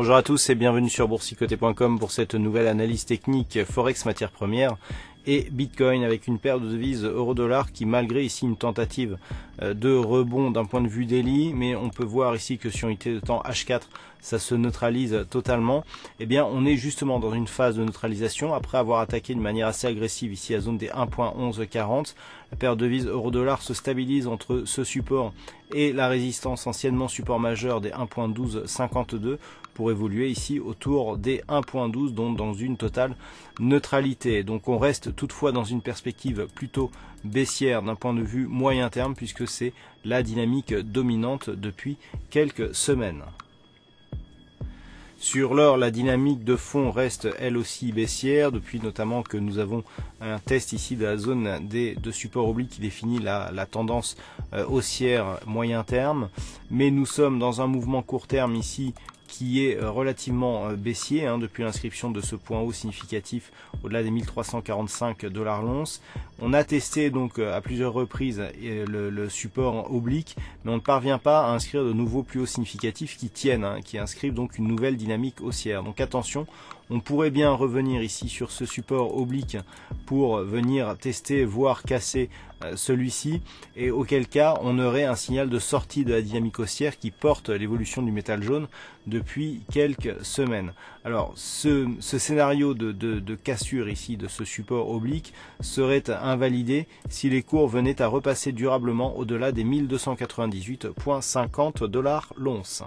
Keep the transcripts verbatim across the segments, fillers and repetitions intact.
Bonjour à tous et bienvenue sur boursicoté point com pour cette nouvelle analyse technique Forex matières premières et Bitcoin avec une paire de devises euro-dollar qui, malgré ici une tentative de rebond d'un point de vue daily, mais on peut voir ici que sur une unité de temps H quatre ça se neutralise totalement. Eh bien on est justement dans une phase de neutralisation après avoir attaqué de manière assez agressive ici à zone des un virgule onze quarante. La paire de devises euro-dollar se stabilise entre ce support et la résistance anciennement support majeur des un virgule douze cinquante-deux pour évoluer ici autour des un virgule douze, donc dans une totale neutralité. Donc on reste toutefois dans une perspective plutôt baissière d'un point de vue moyen terme puisque c'est la dynamique dominante depuis quelques semaines. Sur l'or, la dynamique de fond reste elle aussi baissière, depuis notamment que nous avons un test ici de la zone des de support oblique qui définit la, la tendance euh, haussière moyen terme. Mais nous sommes dans un mouvement court terme ici qui est relativement baissier hein, depuis l'inscription de ce point haut significatif au-delà des mille trois cent quarante-cinq dollars l'once. On a testé donc à plusieurs reprises le, le support oblique, mais on ne parvient pas à inscrire de nouveaux plus hauts significatifs qui tiennent, hein, qui inscrivent donc une nouvelle dynamique haussière. Donc attention, on pourrait bien revenir ici sur ce support oblique pour venir tester, voire casser euh, celui-ci, et auquel cas on aurait un signal de sortie de la dynamique haussière qui porte l'évolution du métal jaune depuis quelques semaines. Alors ce, ce scénario de, de, de cassure ici de ce support oblique serait invalidé si les cours venaient à repasser durablement au-delà des mille deux cent quatre-vingt-dix-huit virgule cinquante dollars l'once.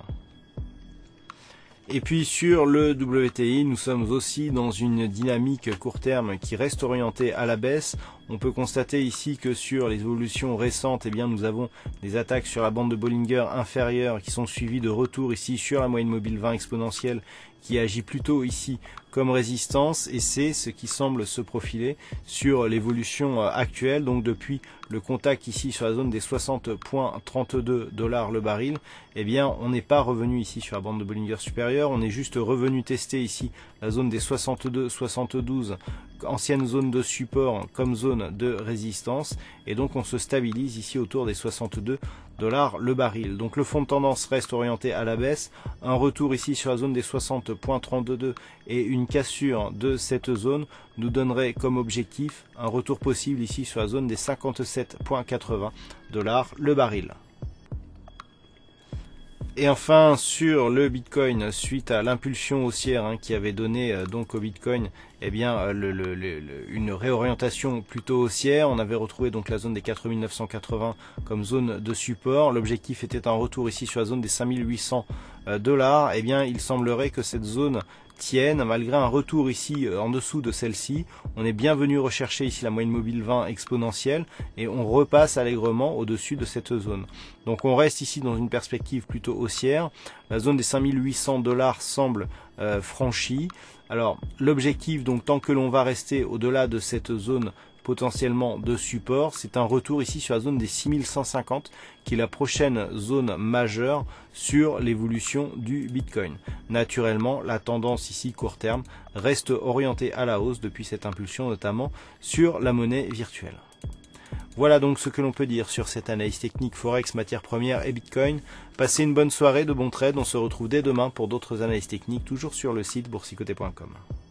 Et puis sur le W T I, nous sommes aussi dans une dynamique court terme qui reste orientée à la baisse. On peut constater ici que sur les évolutions récentes, eh bien, nous avons des attaques sur la bande de Bollinger inférieure qui sont suivies de retours ici sur la moyenne mobile vingt exponentielle qui agit plutôt ici comme résistance, et c'est ce qui semble se profiler sur l'évolution actuelle. Donc depuis le contact ici sur la zone des soixante virgule trente-deux dollars le baril, eh bien on n'est pas revenu ici sur la bande de Bollinger supérieure, on est juste revenu tester ici la zone des soixante-deux soixante-douze, ancienne zone de support comme zone de résistance, et donc on se stabilise ici autour des soixante-deux dollars le baril. Donc le fond de tendance reste orienté à la baisse, un retour ici sur la zone des soixante virgule trente-deux et une cassure de cette zone nous donnerait comme objectif un retour possible ici sur la zone des cinquante-sept virgule quatre-vingts dollars le baril. Et enfin sur le Bitcoin, suite à l'impulsion haussière hein, qui avait donné euh, donc au Bitcoin eh bien, euh, le, le, le, une réorientation plutôt haussière, on avait retrouvé donc la zone des quatre mille neuf cent quatre-vingts comme zone de support. L'objectif était un retour ici sur la zone des cinq mille huit cents dollars. Eh bien il semblerait que cette zone tienne malgré un retour ici en dessous de celle-ci. On est bien venu rechercher ici la moyenne mobile vingt exponentielle et on repasse allègrement au-dessus de cette zone. Donc on reste ici dans une perspective plutôt haussière. La zone des cinq mille huit cents dollars semble euh, franchie. Alors l'objectif, donc tant que l'on va rester au-delà de cette zone potentiellement de support, c'est un retour ici sur la zone des six mille cent cinquante qui est la prochaine zone majeure sur l'évolution du Bitcoin. Naturellement, la tendance ici court terme reste orientée à la hausse depuis cette impulsion notamment sur la monnaie virtuelle. Voilà donc ce que l'on peut dire sur cette analyse technique Forex, matières premières et Bitcoin. Passez une bonne soirée, de bons trades, on se retrouve dès demain pour d'autres analyses techniques, toujours sur le site boursicoté point com.